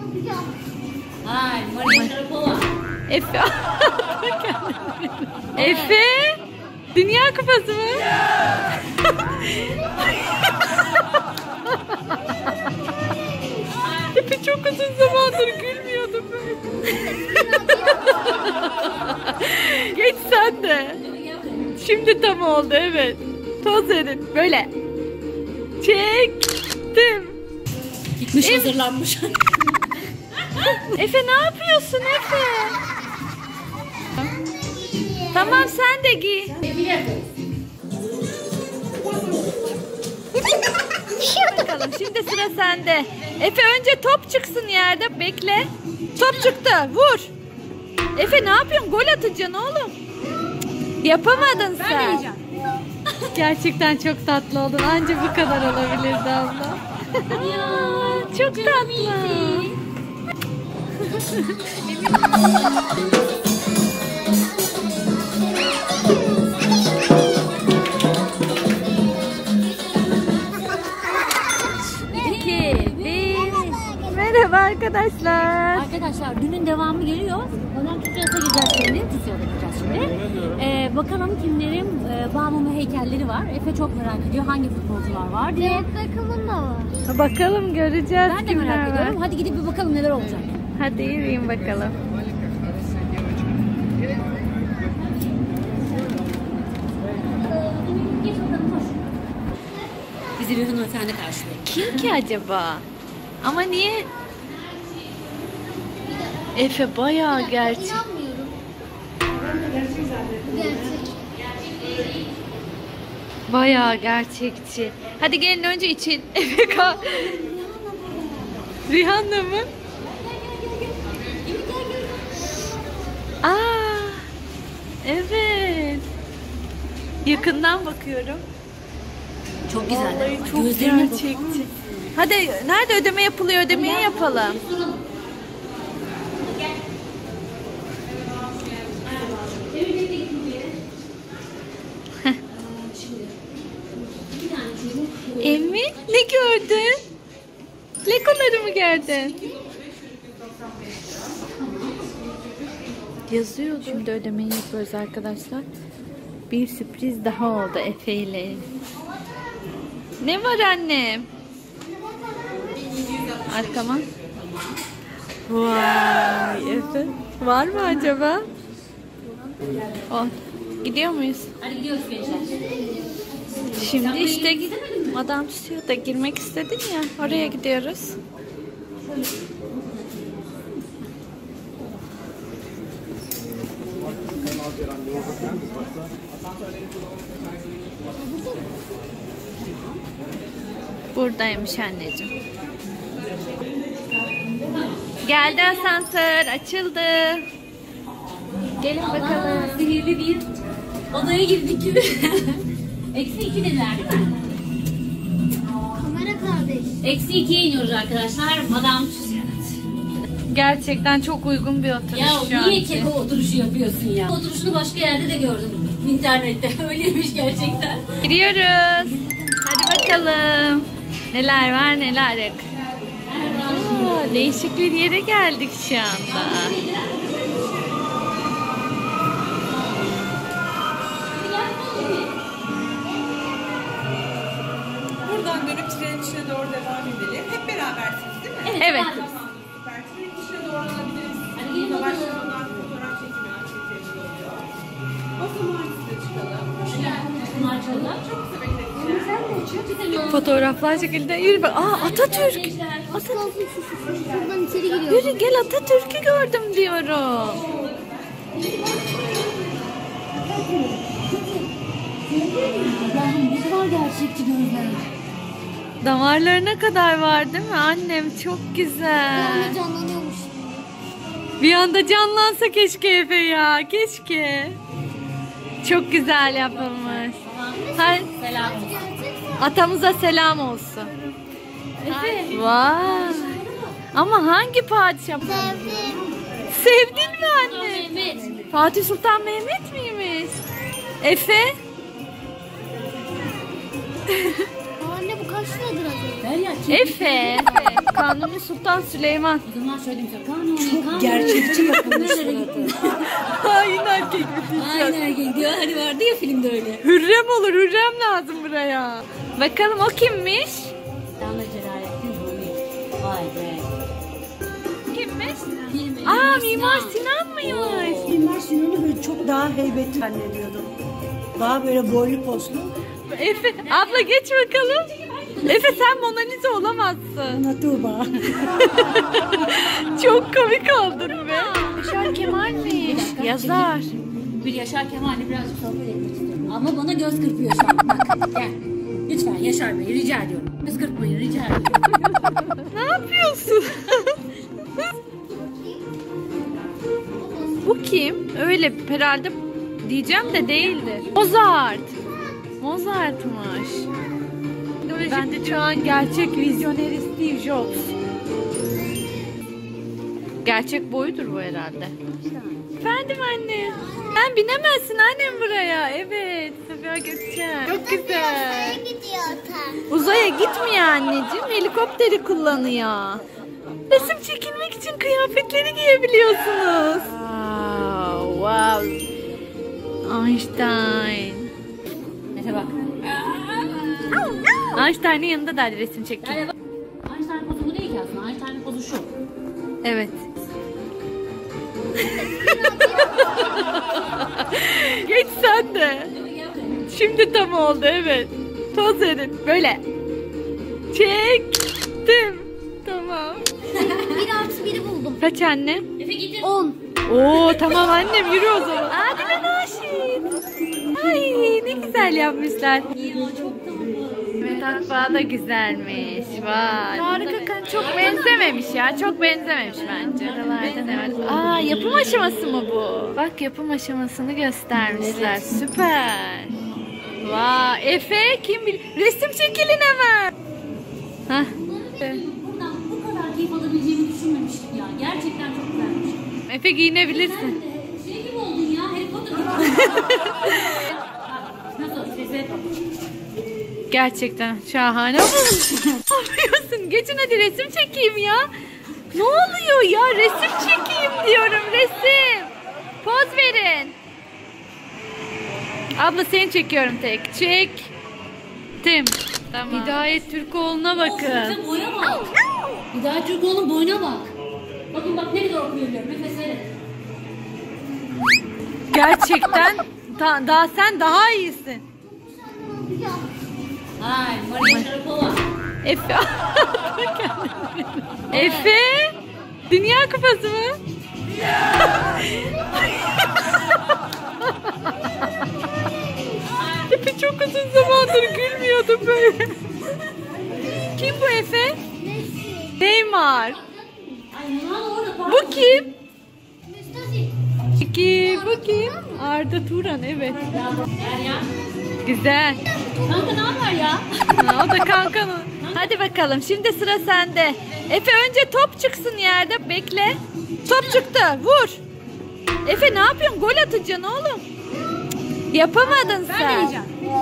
Hayır, Maria Sharapova. Efe. Efe. Dünya Kupası mı? Efe çok uzun zamandır gülmüyordum böyle. Geç sen de. Şimdi tam oldu, evet. Toz verin. Böyle. Çektim. Gitmiş hazırlanmış. Efe ne yapıyorsun Efe? Tamam sen de giy. Bakalım şimdi sıra sende. Efe önce top çıksın yerde, bekle. Top çıktı, vur. Efe ne yapıyorsun? Gol atacaksın oğlum. Yapamadın sen. Gerçekten çok tatlı oldun. Anca bu kadar olabilirdi abla. Ya, çok tatlı. Merhaba arkadaşlar. Arkadaşlar dünün devamı geliyor. Ondan TÜSİAD'a gideceğiz şimdi. TÜSİAD'a gideceğiz şimdi. Bakalım kimlerin bağımlı heykelleri var. Efe çok merak ediyor hangi futbolcular var diye. Evet, takımın da var. Bakalım göreceğiz. Ben de merak ediyorum. Hadi gidip bir bakalım neler olacak. Hadi yürüyün bakalım. Geç bakalım koş. Bizi bir hanımefendi karşılıyor. Kim ki acaba? Ama niye? Efe bayağı gerçek. İnanmıyorum. Gerçek. Bayağı gerçekçi. Hadi gelin önce için. Efe Rihanna mı? Aa, evet. Yakından bakıyorum. Çok güzel. Vallahi çok Gözlerine bak. gerçekçi. Hadi nerede ödeme yapılıyor? Ödemeyi yapalım. Emmi ne gördün? Legoları mı gördün? Yazıyor. Şimdi ödemeyi yapıyoruz arkadaşlar. Bir sürpriz daha oldu Efe ile. Ne var annem? Arkama. Vay Efe. Var mı acaba? Oh. Gidiyor muyuz? Hadi gidiyoruz gençler. Şimdi işte Madame Tussauds'a girmek istedin ya. Oraya gidiyoruz. Buradaymış anneciğim. Geldi asansör, açıldı. Gelin bakalım. Sihirli bir odaya girdik. Eksi 2 dediler değil mi? Kamera kardeş. Eksi 2'ye iniyoruz arkadaşlar. Madame Tussauds. Gerçekten çok uygun bir oturuş Ya şu an. niye keko oturuşu yapıyorsun ya? Oturuşunu başka yerde de gördüm. İnternette. Öyleymiş gerçekten. Giriyoruz. Hadi bakalım. Neler var neler yok. Aa, değişik bir yere geldik şu anda. Buradan dönüp trenin içine doğru devam edelim. Hep berabersiniz değil mi? Evet. Süper. Trenin içine doğru alabiliriz. Hadi gelin bakalım. Başlamadan fotoğraf çekimi oluyor. Basamağın üstüne çıkalım. Hoş geldiniz. Bunlar çalıyor. Çok kısa bekleteceğim. Fotoğraflar şekilde yürü bak. Aa Atatürk. Şuradan içeri giriyor. Yürü gel Atatürk'ü gördüm diyorum. Allah'ım ne kadar gerçekçi gözler. Damarlarına kadar var değil mi annem? Çok güzel. Yani canlanıyormuş. Bir anda canlansa keşke Efe ya. Keşke. Çok güzel yapılmış. Hay, Selam. atamıza selam olsun. Efe. Vay. Ama hangi padişah? Sevdim. Sevdin mi anne? Mehmet. Fatih Sultan Mehmet miymiş? Efe? Anne bu kaç konuşmuyordur acaba? Derya kim? Efe. Kanuni Sultan Süleyman. O zaman şöyle diyeyim sana. Kanuni. Gerçekçi yapılmış Nerelere suratı. gitti? Hain erkek Aynen erkek diyor. Hani vardı ya filmde öyle. Hürrem olur. Hürrem lazım buraya. Bakalım o kimmiş? Canla Celalettin Rumi. Vay be. Kimmiş? Film- Aa Mimar Mimar Sinan. Sinan mıymış? Mimar Sinan'ı böyle çok daha heybetli zannediyordum. Daha böyle boylu poslu. Efe abla geç bakalım. Efe sen Mona Lisa olamazsın. Ana Tuğba. Çok komik oldun be. Yaşar Kemal'miş. Yazar. Bir Yaşar Kemal'le birazcık sohbet etmek istiyorum. Ama bana göz kırpıyor şu an. Bak gel. Lütfen Yaşar Bey rica ediyorum. Göz kırpmayın rica ediyorum. Ne yapıyorsun? Bu kim? Öyle herhalde diyeceğim de değildir. Mozart. Mozart'mış. Ben de şu an gerçek vizyoner Steve Jobs. Gerçek boyudur bu herhalde. Efendim anne. Sen binemezsin annem buraya. Evet. Sabiha Gökçen. Çok güzel. Gidiyor tam. Uzaya gitmiyor anneciğim. Helikopteri kullanıyor. Resim çekilmek için kıyafetleri giyebiliyorsunuz. Wow. Einstein. Neyse bak. Einstein'ın yanında da resim çekin. Yani bak. Einstein pozu bu değil ki aslında. Einstein'ın pozu şu. Evet. Geç sen de. Şimdi tam oldu evet. Toz verin. Böyle. Çektim. Tamam. 1+1'i buldum. Kaç anne? Efe getir. 10. Oo tamam annem yürü o zaman. Adile Naşit. Ay ne güzel yapmışlar. Ya çok tatlı. Takva da güzelmiş. Vay. Harika kan çok benzememiş ya. Çok benzememiş bence. Aralarda ne var? Aa yapım aşaması mı bu? Bak yapım aşamasını göstermişler. Süper. Vay Efe kim bilir. Resim çekilin hemen. Hah. Buradan bu kadar keyif alabileceğimi düşünmemiştim ya. Gerçekten çok güzelmiş. Efe giyinebilirsin. Şey gibi oldun ya. Harry Potter gibi. Nasıl? Sese. Gerçekten şahane. Ne yapıyorsun? Geçin hadi resim çekeyim ya. Ne oluyor ya? Resim çekeyim diyorum. Resim. Poz verin. Abla seni çekiyorum tek. Çektim. Tamam. Hidayet Türkoğlu'na bakın. Sen boya bak. Hidayet Türkoğlu'nun boyuna bak. Bakın bak ne kadar okuyabiliyorum. Nefes verin. Gerçekten daha sen daha iyisin. Ay Maria Sharapova. Efe. Efe. Dünya Kupası mı? Efe çok uzun zamandır gülmüyordu böyle. Kim bu Efe? Neymar. Ay Ronaldo orada. Bu kim? Müstahil. Bu kim? Arda Turan evet. Derya. Güzel. Kanka ne haber ya? Ha, o da kankanın. Hadi bakalım şimdi sıra sende. Efe önce top çıksın yerde bekle. Top çıktı vur. Efe ne yapıyorsun? Gol atacaksın oğlum. Cık, yapamadın sen. deneyeceğim.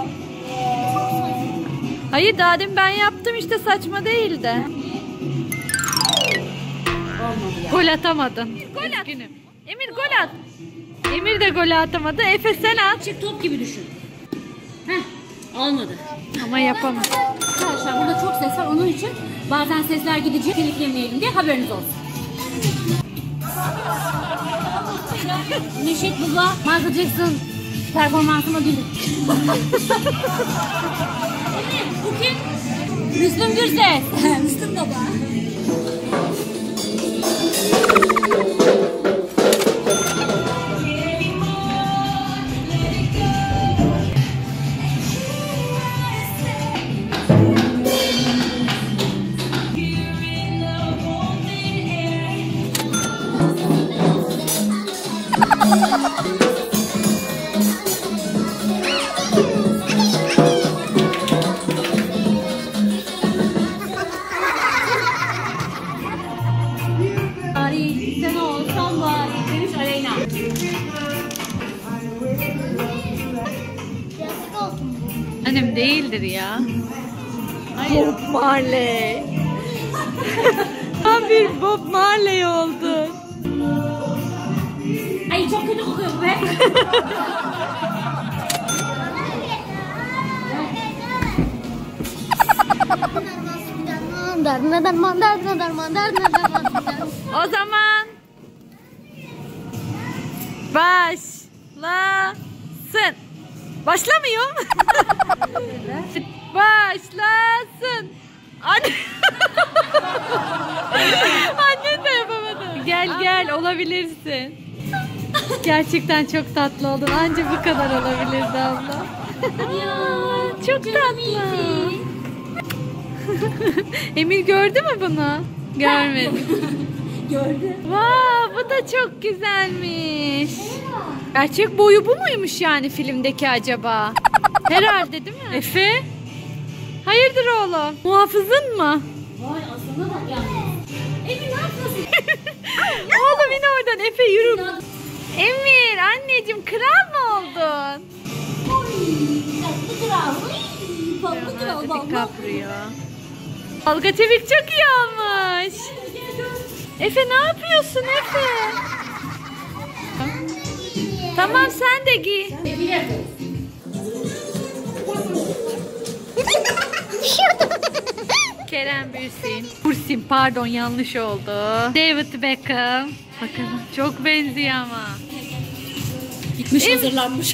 Hayır daha demin ben yaptım işte saçma değildi. Olmadı ya. Gol atamadın. Gol at. Emir gol at. Emir de gol atamadı. Efe sen at. Çık top gibi düşün. Heh. Olmadı. Ama yapamadım. Arkadaşlar burada çok ses var. Onun için bazen sesler gidecek. Telif yemeyelim diye haberiniz olsun. Neşet Baba, Michael Jackson performansıma gülün. Bu kim? Müslüm Gürses. Müslüm Baba. Sen olsan var demiş Aleyna. Yazık olsun. Annem değildir ya. Bob Marley. Tam bir Bob Marley oldu. Ay çok kötü kokuyor bu be. O zaman başlasın. Başlamıyor. Başlasın. Anne. Anne de yapamadı. Gel olabilirsin. Gerçekten çok tatlı oldun. Anca bu kadar olabilirdi abla. Çok tatlı. Emir gördü mü bunu? Görmedi. Gördü. Vay, bu da çok güzelmiş. Gerçek boyu bu muymuş yani filmdeki acaba? Herhalde değil mi? Efe? Hayırdır oğlum? Muhafızın mı? Vay aslına bak ya. Emir ne yapıyorsun? Oğlum yine oradan Efe yürü. Emir anneciğim kral mı oldun? Tatlı kral. Tatlı kral valla. DiCaprio. Olga Çevik çok iyi olmuş. Efe ne yapıyorsun Efe? Tamam sen de giy. Kerem Bürsin pardon yanlış oldu. David Beckham. Bakalım çok benziyor ama. Gitmiş hazırlanmış.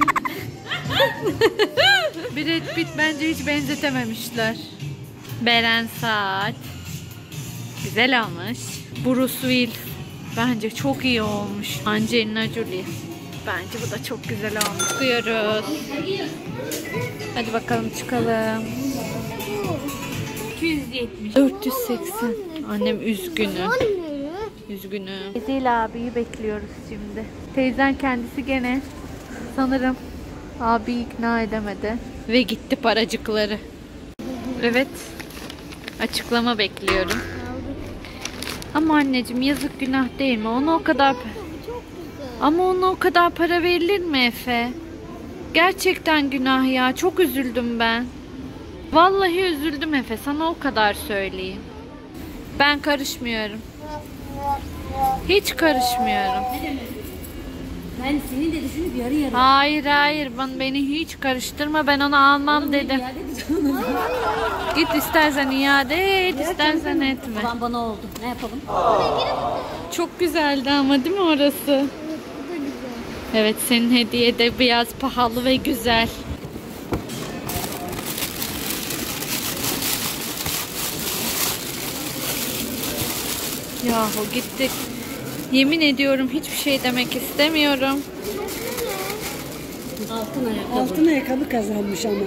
Brad Pitt bence hiç benzetememişler. Beren Saat. Güzel olmuş. Bruce Willis. Bence çok iyi olmuş. Angelina Jolie. Bence bu da çok güzel olmuş. Çıkıyoruz. Hadi bakalım çıkalım. 270. 480. Annem üzgünüm. Üzgünüm. Ezil abiyi bekliyoruz şimdi. Teyzen kendisi gene sanırım abiyi ikna edemedi. Ve gitti paracıkları. Evet. Açıklama bekliyorum. Ama anneciğim yazık günah değil mi? Ona o kadar ama ona o kadar para verilir mi Efe? Gerçekten günah ya. Çok üzüldüm ben. Vallahi üzüldüm Efe. Sana o kadar söyleyeyim. Ben karışmıyorum. Hiç karışmıyorum. Ben senin de düşünüp yarı yarı. Hayır. Beni hiç karıştırma. Ben onu almam dedim. Git istersen iade et, istersen etme. Babam bana oldu. Ne yapalım? Çok güzeldi ama değil mi orası? Evet, senin hediye de biraz pahalı ve güzel. Yahu gittik. Yemin ediyorum hiçbir şey demek istemiyorum. Altın ayakkabı kazanmış ama.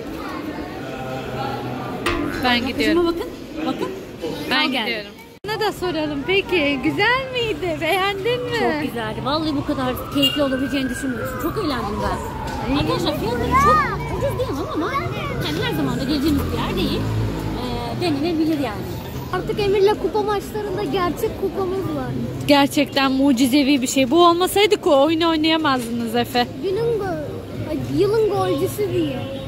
Ben gidiyorum. Şuna bakın. Ben gidiyorum. Sana da soralım. Peki güzel miydi? Beğendin mi? Çok güzeldi. Vallahi bu kadar keyifli olabileceğini düşünmüyorsun. Çok eğlendim ben. Arkadaşlar fiyatları çok ucuz diyemem ama yani her zaman da geleceğimiz bir yer değil. Denilebilir yani. Artık Emir'le kupa maçlarında gerçek kupamız var. Gerçekten mucizevi bir şey. Bu olmasaydı oyunu oynayamazdınız Efe. Yılın golcüsü diye.